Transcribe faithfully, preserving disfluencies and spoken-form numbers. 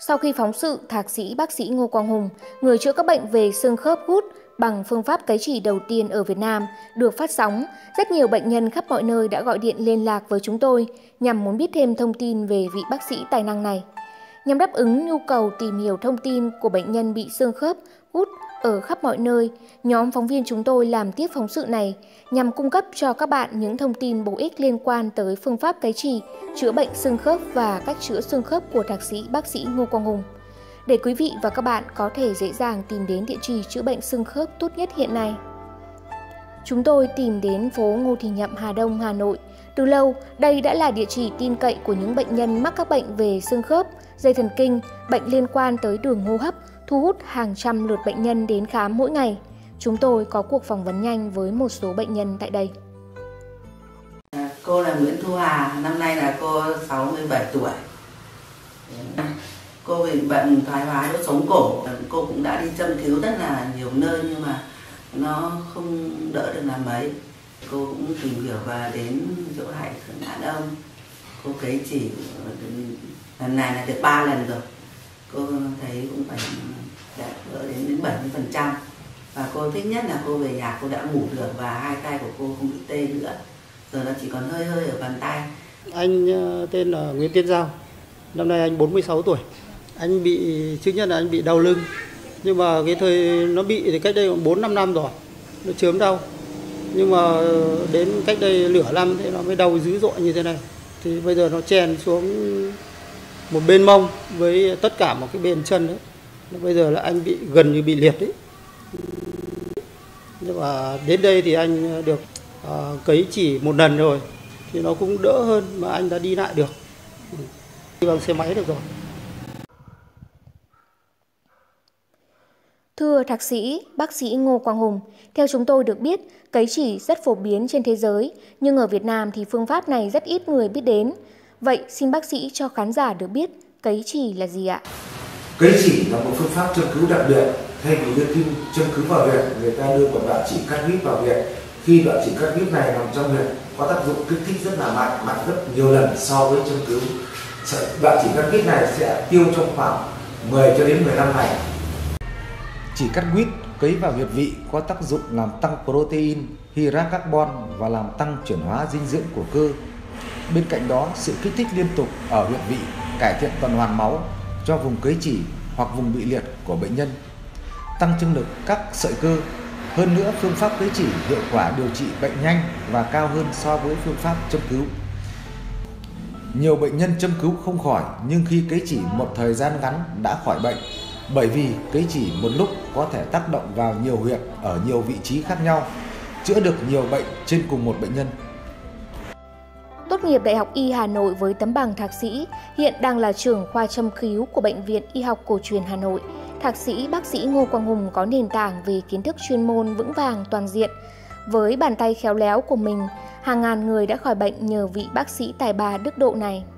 Sau khi phóng sự thạc sĩ bác sĩ Ngô Quang Hùng, người chữa các bệnh về xương khớp gút bằng phương pháp cấy chỉ đầu tiên ở Việt Nam, được phát sóng, rất nhiều bệnh nhân khắp mọi nơi đã gọi điện liên lạc với chúng tôi nhằm muốn biết thêm thông tin về vị bác sĩ tài năng này. Nhằm đáp ứng nhu cầu tìm hiểu thông tin của bệnh nhân bị xương khớp gút ở khắp mọi nơi, nhóm phóng viên chúng tôi làm tiếp phóng sự này nhằm cung cấp cho các bạn những thông tin bổ ích liên quan tới phương pháp cấy chỉ, chữa bệnh xương khớp và cách chữa xương khớp của thạc sĩ bác sĩ Ngô Quang Hùng, để quý vị và các bạn có thể dễ dàng tìm đến địa chỉ chữa bệnh xương khớp tốt nhất hiện nay. Chúng tôi tìm đến phố Ngô Thì Nhậm, Hà Đông, Hà Nội. Từ lâu, đây đã là địa chỉ tin cậy của những bệnh nhân mắc các bệnh về xương khớp, dây thần kinh, bệnh liên quan tới đường hô hấp, thu hút hàng trăm lượt bệnh nhân đến khám mỗi ngày. Chúng tôi có cuộc phỏng vấn nhanh với một số bệnh nhân tại đây. Cô là Nguyễn Thu Hà, năm nay là cô sáu mươi bảy tuổi. Cô bị bệnh thoái hóa đốt sống cổ, cô cũng đã đi châm cứu rất là nhiều nơi nhưng mà nó không đỡ được làm mấy. Cô cũng tìm hiểu và đến chỗ Hải Thượng Ngạn Ông. Cô cấy chỉ lần này là được ba lần rồi. Cô thấy cũng phải đã đỡ đến đến bảy mươi phần trăm. Và cô thích nhất là cô về nhà cô đã ngủ được và hai tay của cô không bị tê nữa. Giờ nó chỉ còn hơi hơi ở bàn tay. Anh tên là Nguyễn Tiến Giao. Năm nay anh bốn mươi sáu tuổi. Anh bị, trước nhất là anh bị đau lưng. Nhưng mà cái thời nó bị thì cách đây bốn năm năm rồi. Nó chớm đau. Nhưng mà đến cách đây nửa năm thì nó mới đau dữ dội như thế này. Thì bây giờ nó chèn xuống một bên mông với tất cả một cái bên chân đấy. Bây giờ là anh bị gần như bị liệt đấy. Nhưng mà đến đây thì anh được uh, cấy chỉ một lần rồi. Thì nó cũng đỡ hơn mà anh đã đi lại được. Đi bằng xe máy được rồi. Thưa thạc sĩ, bác sĩ Ngô Quang Hùng, theo chúng tôi được biết, cấy chỉ rất phổ biến trên thế giới, nhưng ở Việt Nam thì phương pháp này rất ít người biết đến. Vậy xin bác sĩ cho khán giả được biết cấy chỉ là gì ạ? Cấy chỉ là một phương pháp châm cứu đặc biệt. Thay vì đưa kim châm cứu vào huyệt, người ta đưa một đoạn chỉ cắt huyết vào huyệt. Khi đoạn chỉ cắt huyết này nằm trong huyệt có tác dụng kích thích rất là mạnh, mạnh rất nhiều lần so với châm cứu. Đoạn chỉ cắt huyết này sẽ tiêu trong khoảng mười cho đến mười lăm ngày. Chỉ cắt huyết cấy vào huyệt vị có tác dụng làm tăng protein, hydrat carbon và làm tăng chuyển hóa dinh dưỡng của cơ. Bên cạnh đó, sự kích thích liên tục ở huyệt vị cải thiện tuần hoàn máu cho vùng cấy chỉ hoặc vùng bị liệt của bệnh nhân, tăng trương lực các sợi cơ. Hơn nữa, phương pháp cấy chỉ hiệu quả điều trị bệnh nhanh và cao hơn so với phương pháp châm cứu. Nhiều bệnh nhân châm cứu không khỏi nhưng khi cấy chỉ một thời gian ngắn đã khỏi bệnh, bởi vì cấy chỉ một lúc có thể tác động vào nhiều huyệt ở nhiều vị trí khác nhau, chữa được nhiều bệnh trên cùng một bệnh nhân. Tốt nghiệp Đại học Y Hà Nội với tấm bằng thạc sĩ, hiện đang là trưởng khoa châm cứu của Bệnh viện Y học Cổ truyền Hà Nội. Thạc sĩ bác sĩ Ngô Quang Hùng có nền tảng về kiến thức chuyên môn vững vàng toàn diện. Với bàn tay khéo léo của mình, hàng ngàn người đã khỏi bệnh nhờ vị bác sĩ tài ba đức độ này.